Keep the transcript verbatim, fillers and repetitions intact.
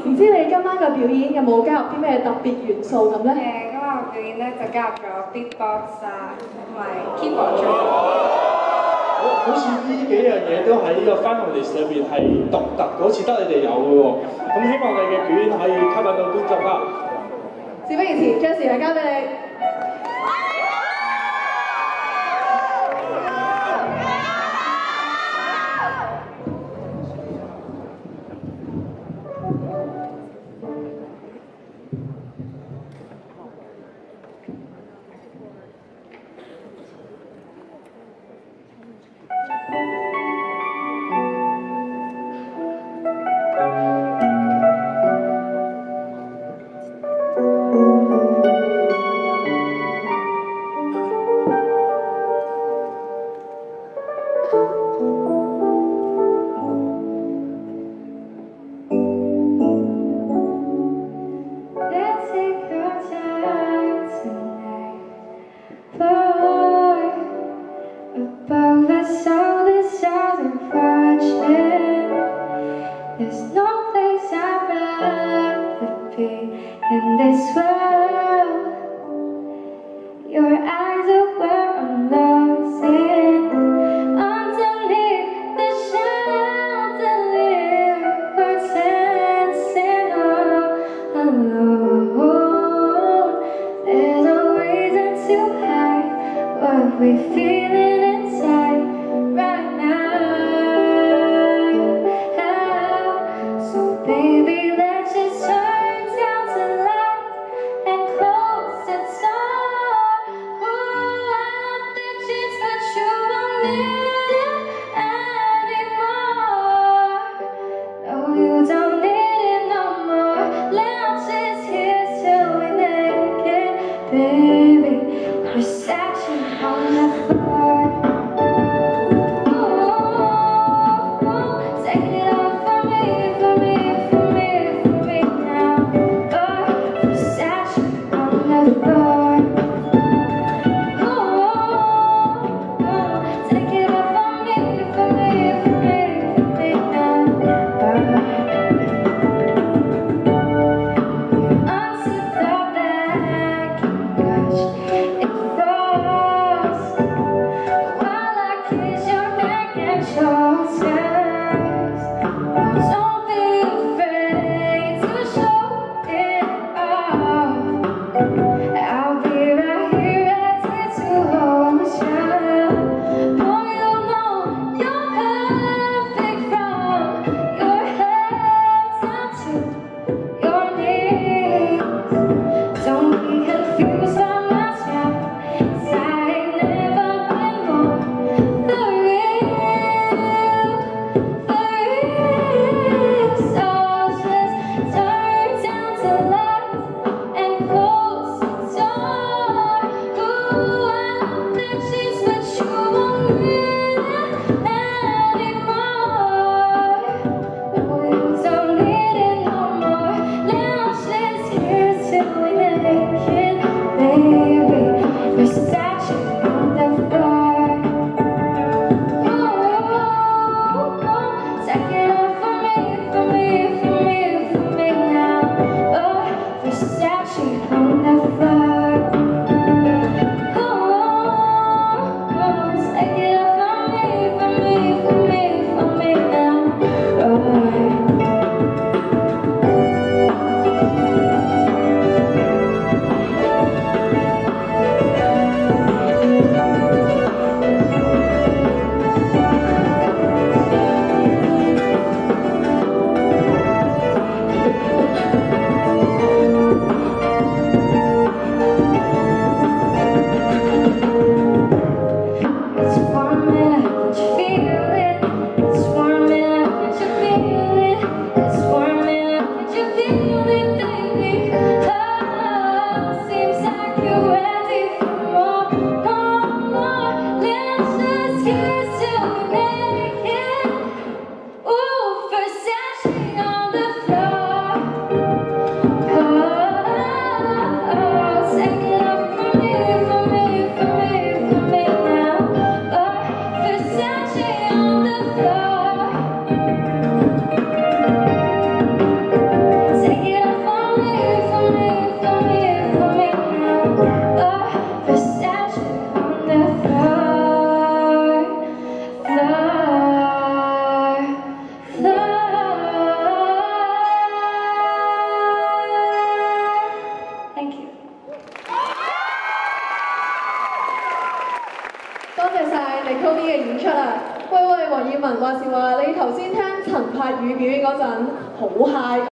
唔知你今晚嘅表演有冇加入啲咩特別元素咁咧？ 誒，今晚嘅表演咧就加入咗 beatbox 啊，同埋 keyboard 做。 好，好似呢幾樣嘢都喺呢個 finalist 裏邊係獨特，好似得你哋有嘅喎。咁希望你嘅表演可以吸引到觀眾啦。 事不宜遲，將時間交俾你。 多謝晒 Nicole 嘅演出啊！喂喂，黃耀文話時話你頭先聽陳柏宇表演嗰陣好 high。